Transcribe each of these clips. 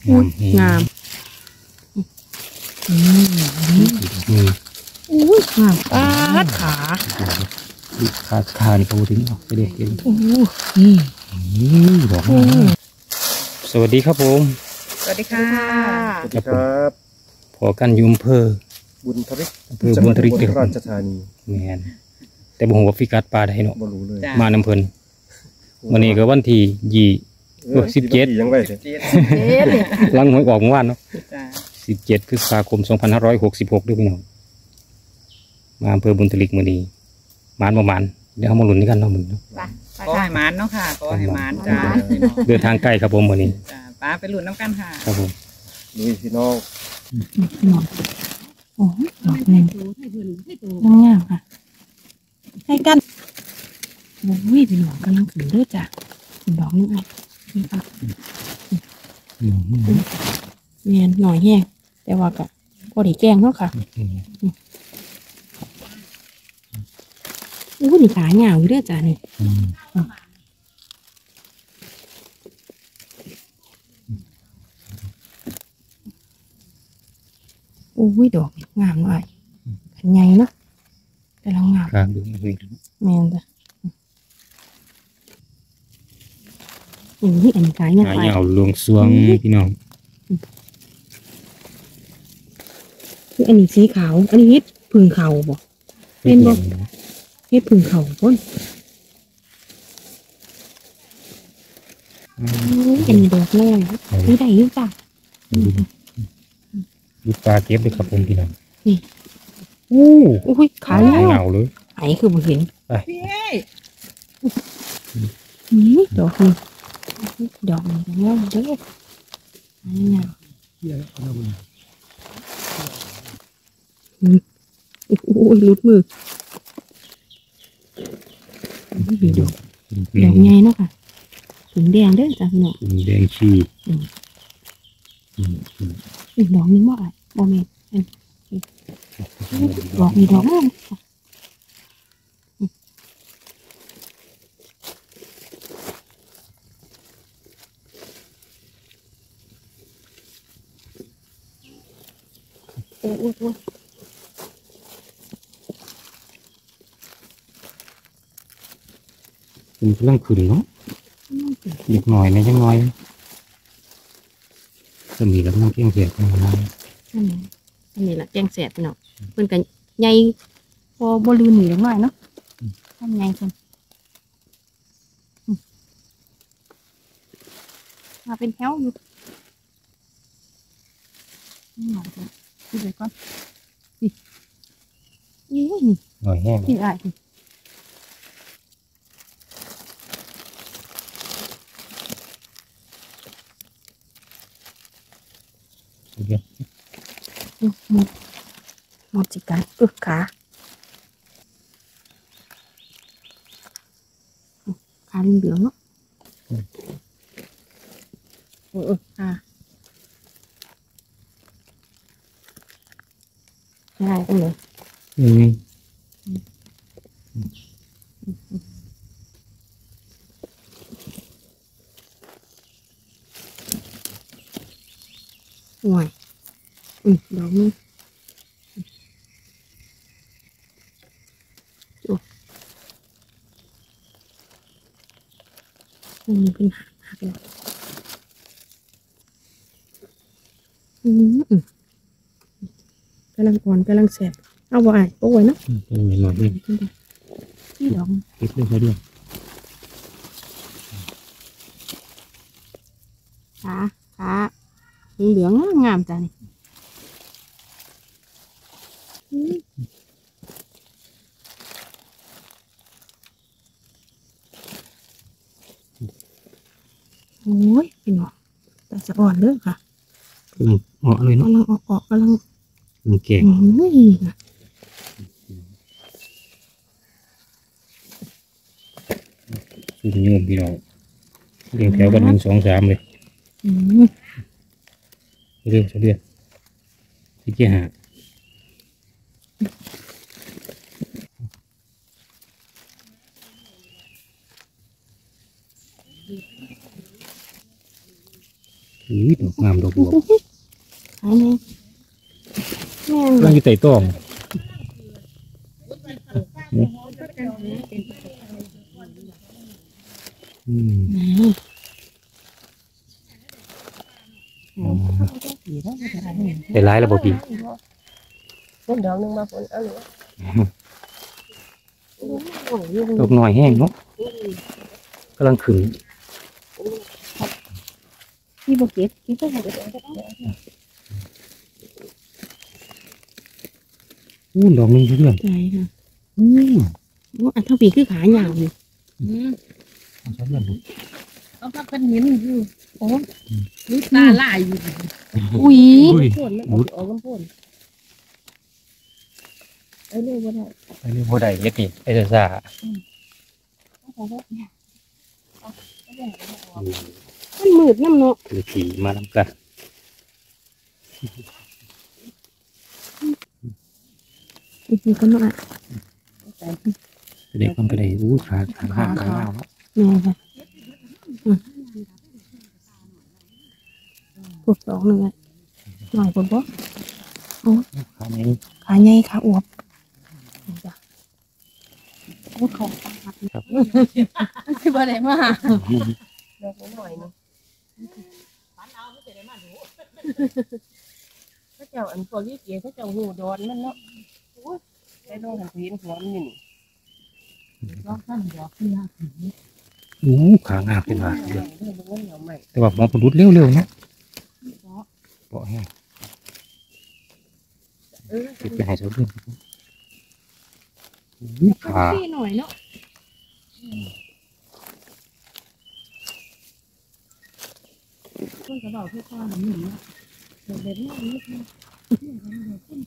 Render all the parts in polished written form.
งามอุ้ยงามปาดขาขานี่เขาถึงไปเด็กเองดอกสวัสดีครับผมสวัสดีค่ะสวัสดีครับพอกันยุ่มเพอบุญทริกบุญทริกราชธานีแมนแต่บ่ฮู้ว่าฟิกัสปลาได้เนาะบ่รู้เลยมาน้ำเพิ่นวันนี้ก็วันที่17 ยังไว้หลังหวยออกเมื่อวานเนาะ17 พฤษภาคม 2566ด้วยพี่น้องมาอำเภอบุญทริกมื้อนี้หมานบ่หมานเดี๋ยวเฮามาลุ้นกันเนาะมื้อนี้ก็ให้หมานเนาะค่ะก็ให้หมานจ้าเดินทางไกลครับผมมื้อนี้จ้าป้าไปลุ้นน้ำกันค่ะครับผมลุยพี่น้องโอ้ยดอกนึงงามค่ะให้กันโอ้ยเป็นหลอกกำลังขึ้นเด้อจ้ะดอกนึงนี่ค่ะเมียนหน่อยแห้งแต่ว่าก็พอดีแกงเนาะค่ะอู้นี่ขาเหงาอยู่เด้อจ้ะนี่โอ้ยดอกงามหน่อยขันใหญ่เนาะแต่เรางามครับดูแม่นจ้ะนี่อันนี้ขายเนี่ยขายาวลวงสวงพี่น้องคืออันนี้สีขาวอันนี้เฮ็ดพึ่งเขาบ่เป็นบ่เฮ็ดพึ่งเขาพ่นอันนี้ดอกแรกนี่ได้ยุ่จ้ะดูปลาเก็บเลยครับผมพี่น้องนี่อุ้ยขายเหงาเลยไอ้คือบ่เห็นไปนี่ดอกนี่ดอกนี่งามเด้อนี่งามโอ้ยลุดมือดอกใหญ่เนาะค่ะถุงแดงเด้อจ้ะพี่น้องถุงแดงชีดอกนี้บ่อ่ะบ่แม่นดอกนี้ดอกนึงโอ้เป็นเรื่องขึ้นเนาะเด็กหน่อยนะยังน้อยจะมีแล้วน้องเพียงเสียกันนะอันนี้แหละแกงแสบเนาะเพิ่นกันใหญ่พอบ่ลืมหนีลงหน่อยเนาะทำไงคนมาเป็นแถวอยู่นี่หน่อยก่อนดูไปก่อนนี่นี่หน่อยแห้งนี่อะไรหมดจิกันขาเหลืองเนาะค่ะได้ตรงไหนห่วยดอกนี้เป็นหักเลยกำลังอ่อนกำลังแสบเอาไว้โอ้ยเนาะโอ้ยหน่อยเดียวนี่ดอกเก็บเลยเขาเดียวขาเหลืองงามจ้ะนี่โอ้ยเป็นหรอแต่จะอ่อนเด้อค่ะเหาะเลยเนาะกำลังออกกำลังแก่สุดยอดพี่น้องเรียงแถวกัน1 2 3เลยเรื่องที่เกี่ยหาดอกงามดอกบวบหายไงแม่งกำลังอยู่ใต้ตองอืม ได้หลายแล้วบ่พี่ต้นดอกนึงมาฝนเอาหรือดอกน้อยแห้งเนาะกำลังขึ้นพี่บอกเก็บพี่ก็ให้เก็บดอกนึงเพื่อนใจค่ะว่าอันเท่าปีคือขายาวเลยใช้เพื่อนดูเอาพักกันหินอยู่โอ้ลูกตาลายอยู่อุ้ยพ่นมันออกน้ำพ่นไอ้เรื่องว่าได้ไปเรื่องบ่ได้เฮ็ดนี่ไอ้ซ่ามันมืดน้ำเนาะคือขี่มานำกันอีกคนเนาะเด็กมันก็ได้ขาขาเนาะแม่ค่ะปวดดอกหนึ่งอ่ะหน่อยปวดบ่ขานี้ขาใหญ่ขาอวบโอ้เขาคือบ่ได้มาดอกหน่อยนึงเขาเจ้าอันพวกยี่เกียเขาเจ้าหูดอนมันเนาะได้ดอกหันเห็นหัวมันอยู่นี่ร้องท่านดอกที่ยากขางามเป็นว่าแต่ว่าหมอผลุดเร็วๆเนาะเปาะแห้งเก็บไปให้เจ้าเพื่อนขาพี่หน่อยเนาะต้นกระบอกที่ข้ามันหนึ่งเดี๋ยวเด็ดนี่นี่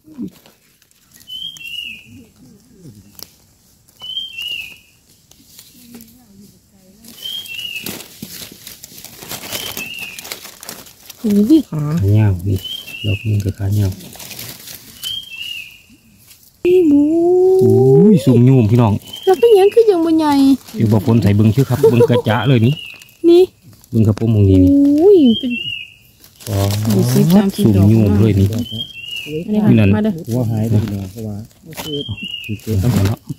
โอ้ยขาขาเงานี่ดอกนึงกับขาเงาพี่บูสุ่มยุ่มพี่น้องแล้วก็ยังคือยังบ่ใหญ่เดี๋ยวบอกคนใส่เบิ้งชื่อครับเบิ้งกระจะเลยนี่นี่เบิ้งกระปุกมงโอนี้นี่้ยเป็นสุ่มยุ่มเลยนี่ นี่นั่นมาเด้อว่าหายไปหน่อยเพราะว่าต้องเนาะ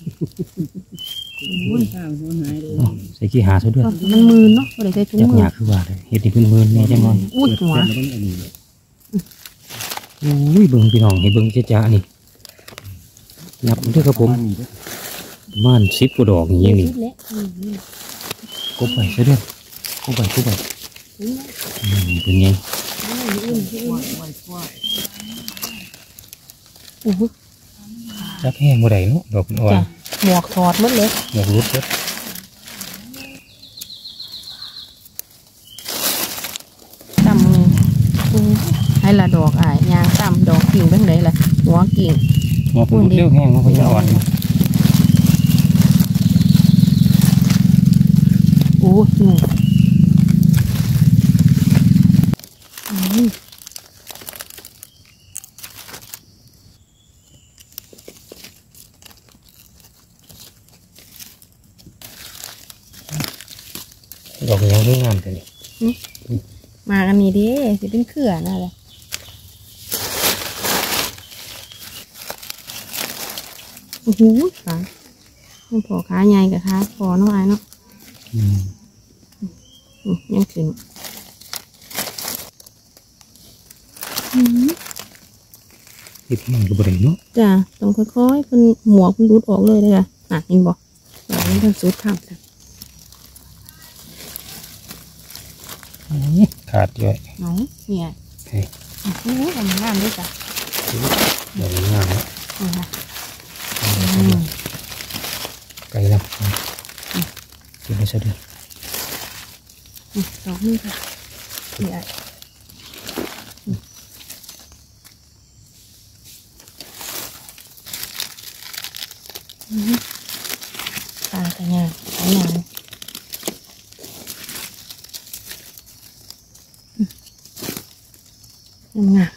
ข้างหัวหายเลยใส่ขี้หาซะด้วยมันมือเนาะบ่ได้ใส่ถุงจักมืหอยาคือว่าเลยเฮ็ดนี่เพิ่นเมินแน่จังเลยอุ้ยหัวเบิ้งพี่น้องให้เบิ้งจ้านี่นับเด้อครับผมม่าน10กว่าดอกอย่างนี้นี่กบไปซะด้วยกบไปเป็นไงโอ้โหจักแห้งบ่ได้เนาะดอกอ่อนจ้ะหมวกถอดหมดเลยดอกรุดเด้อตำมือให้ละดอกอ่ะยางตำดอกกิ่งเบิ่งได้ล่ะหัวกิ่งหมอผลุดเร็วแห้งมันก็จะอ่อนโอ้หนูดอกยังงามแต่นี่มากันนี่ดิสิเป็นเขื่อนอะไรโอ้โหขามันพอขาใหญ่กับขาพอเนาะไอ้เนาะยังขึ้นติดมันก็บ่ได้เนาะจ้ะต้องค่อยๆเป็นหมวกมันรุดออกเลยเลยจ้ะเห็นบอกแบบนี้ต้องสุดข้ามจ้ะขาดเยอะเนาะเนี่ยเฮ้ยโอ้โหทำงามด้วยจ้ะดอกงามเนาะนี่ค่ะไกลแล้วเก็บไว้ซะด้วยดอกนี่ค่ะเนี่ยตาแต่เนี่ยแต่เนี่ยงาม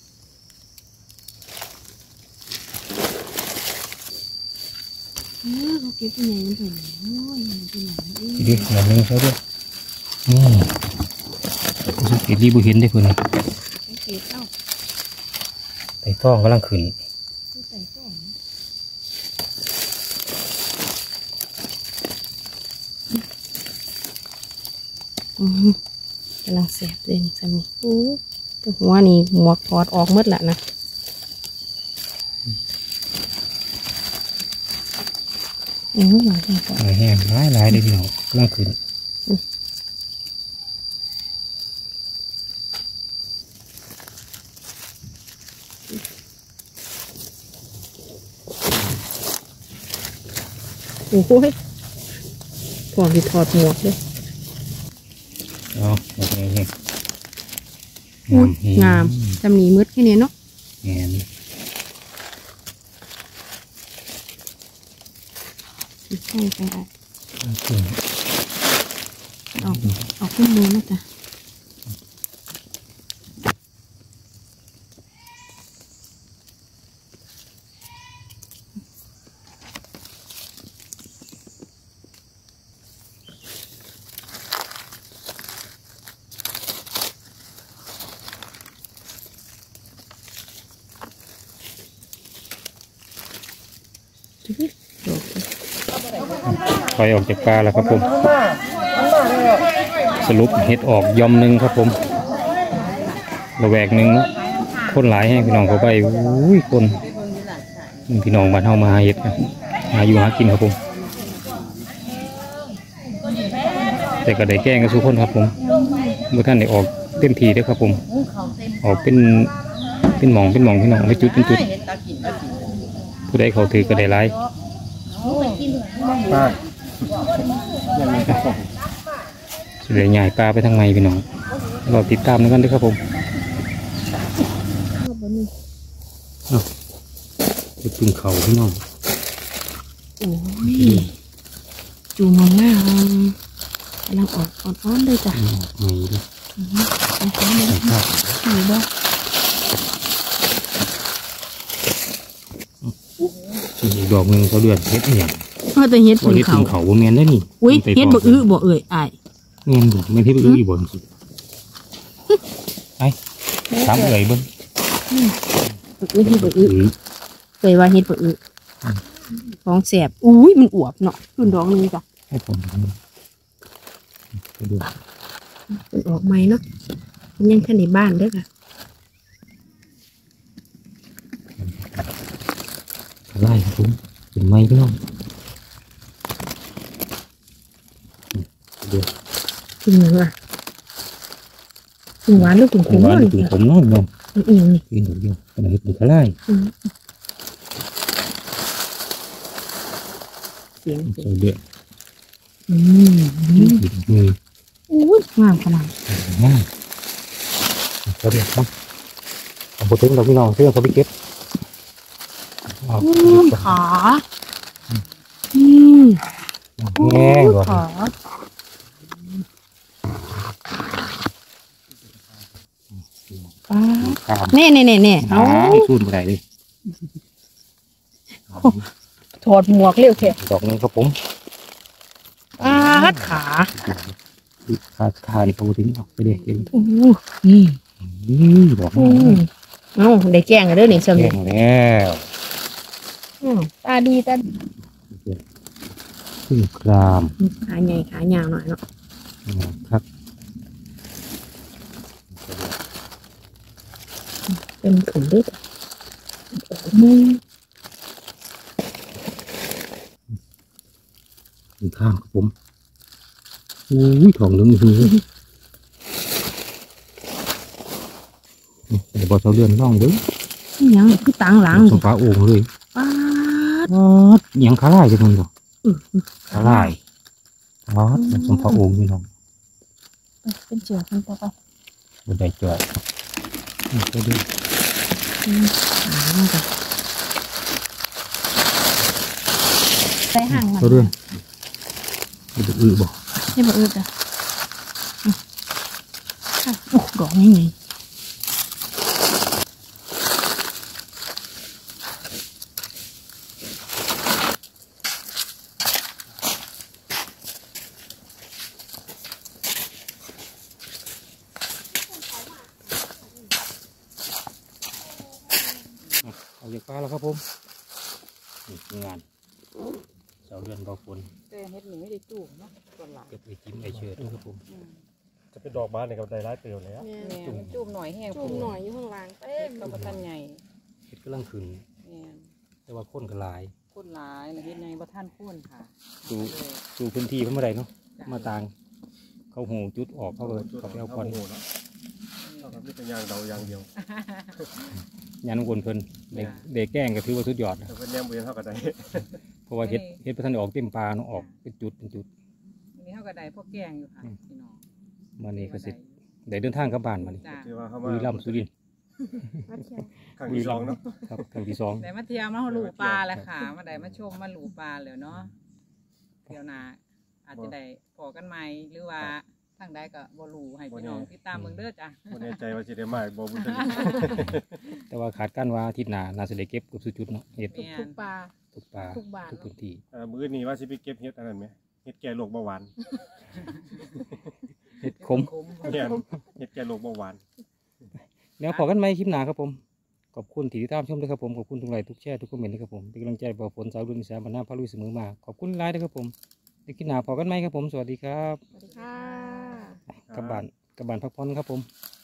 เราเก็บตัวใหญ่มันถึงโอ้ยมันเป็นหนังทีนี้หน่อยนึงซะด้วยรู้สึกห็นรีบเห็นได้เพื่อนสังเกตเอ้าไต่ท้องกำลังขึ้นใส่ต้นกำลังแสบเลยนี่สามีโอ้ตัวหัวนี่หมวกถอดออกหมดละนะหวานแห้งก่อนแห้งหลายเลยพี่น้องกำลังขึ้นโอ้โหถอดที่ถอดหมวกเลยอ๋อโอเคอุ้ยงามจำหนีมืดแค่นี้เนาะงามใช่ไปได้ขึ้นเอาขึ้นมือนะจ๊ะถอยออกจากปลาแล้วครับผม สรุปเห็ดออกยอมหนึ่งครับผมระแวกหนึ่งเนาะคนหลายแห้งพี่น้องเขาไปอุ้ยคนพี่น้องบ้านเฮามาหาเห็ดนะหาอยู่หากินครับผม แต่ก็ได้แกล้งกันทุกคนครับผมเมื่อท่านได้ออกเต็มทีด้วยครับผม ออกเป็นหมองพี่น้องไม่จุดเป็นจุดผู้ใดเขาถือก็ได้ไล่ป้าเสียใหญ่ปลาไปทางในพี่น้องเราติดตามกันด้วยครับผมจะปึงเขาพี่น้องโอ้ยจูมองหน้ากำลังออกอ่อนๆเลยจ้ะไม่เลยไปหาเลยหนูบอกอีกดอกหนึ่งเขาเดือดเฮ็ดอย่างแต่เฮ็ดบ่ถึงเฮ็ดเขาถึงเขาบ่แม่นได้นี่อุ้ยเฮ็ดบ่อื้อบ่เอ่ยอ้ายแม่นบ่แม่นที่บ่อื้อบ่สิไปถามเอ่ยเบิ่งบ่อื้อเฮ็ดบ่อื้อเคยว่าเฮ็ดบ่อื้อของแสบอุ้ยมันอวบเนาะขึ้นดอกนึงจ้ะให้ผมไปดูเป็นออกใหม่เนาะมันยังทันในบ้านเด้อค่ะไล่ครับผมเป็นไม้พี่น้องเดี๋ยวกินยังอ่ะกินหวานหรือกินขมหวานเนาะกินขมน้อยน้องมันอีหยังนี่กินดอกเดียวขนาดเฮ็ดเป็นกระไล่เสียงใส่เดือดอืมมืออุ้ยงามขนาดง่ายเขาเดือดครับเอาไปถึงเราพี่น้องเสื้อเขาไปเก็บเอาขาอืมแห้งก่อนขาข้ามเน่เอาสู้ไม่ได้เลยถอดหมวกเร็วแค่ดอกนึงครับผมขาขาดิเขาถึงออกไปเด็กเองอู้นี่นี่ดอกนี้เอาได้แกงกันเด้อนี่สมแห้งแล้วตาดีตาขึ้นครามขาใหญ่ขายาวหน่อยเนาะครับเป็นถุงด้วยมือขึ้นข้างครับผมอุ้ยทองเหลืองมือแต่บอเขาเลื่อนร่องเด้อยังคือตังหลังสฟ้าโอ่งเลยป้ายังขาลายจะมันบ่ขาลายสฟ้าโอ่งพี่น้องเป็นเจือกมันต่อไปบนไดจอดก็ดูใส่ห่างมันเขาเรื่องมันจะบ่นี่บ่อึดอ่ะโอ้ดอกนี่ไงจากฟ้าแล้วครับผมนี่คืองานเสาเดือนเบาฝนแต่เฮ็ดนี่ไม่ได้จูบเนาะส่วนหลายเก็บไอจิ้มไอเชิดด้วยครับผมจะเป็นดอกบานในกับไดร้ายเปลวแล้วแม่มันจูบหน่อยแห้งจุ่มหน่อยอยู่ข้างล่างเต้เฮ็มดก็บ่ทันใหญ่เห็ดกำลังขึ้นแม่นแต่ว่าคนก็หลายคนหลายแล้วเฮ็ดในบ่ทันคนค่ะสู่เลยสู่พื้นที่เขาเมื่อไรเนาะมาต่างเขาหูจุดออกเขาเลยเขาไปเอาควันโอ้โหเนาะเท่ากับนี่เป็นยางเดายางเดียวยันวนเพิ่นเด็กแกล้งก็ถือว่าสุดยอดนะแต่เป็นแนมเบียนเท่ากับไดเพราะว่าเห็ดประทันได้ออกเต็มปลาเนาะออกเป็นจุดเป็นจุดอันนี้เฮาก็ได้พวกแกงอยู่ค่ะพี่น้องมานี่ก็เสร็จได้เดินทางกลับบ้านมานี่จ้าคือว่าเขาบุมารีรัมย์สุรินทร์มาเที่ยวครั้งที่สองเนาะครับครั้งที่สองได้มาเที่ยวมาหลูปลาแล้วค่ะมาได้มาชมมาหลูปลาแล้วเนาะเที่ยวหน้าอาจจะได้พอกันใหม่หรือว่าทางใดก็บ่รู้ให้พี่น้องติดตามเบิ่งเด้อจ้ะวันนี้ใจว่าจะได้มาบ่บุญทะเลแต่ว่าขาดกันว่าอาทิตย์หน้าน่าจะได้เก็บเกับสุดจุดเนาะเห็ดแม่ทุกปลาทุกปลาทุกบ้านทุกพื้นที่มื้อนี้ว่าสิไปเก็บเฮ็ดอันนั้นไหมเฮ็ดแก่โรคเบาหวานเห็ดขมเนี่ยเฮ็ดแก่โรคเบาหวานแล้วพอกันไหมคลิปหน้าครับผมขอบคุณที่ติดตามชมด้วยครับผมขอบคุณทุกไลค์ทุกแชร์ทุกคอมเมนต์ด้วยครับผมเป็นกำลังใจบ่าวฝนสาวรุ่นอีสานบ้านนาพาลุยเสมอมาขอบคุณหลายด้วยครับผมในคลิปหน้าพอกันไหมครับผมสวัสดีครับสวัสดีค่ะกลับบ้านพักผ่อนครับผมค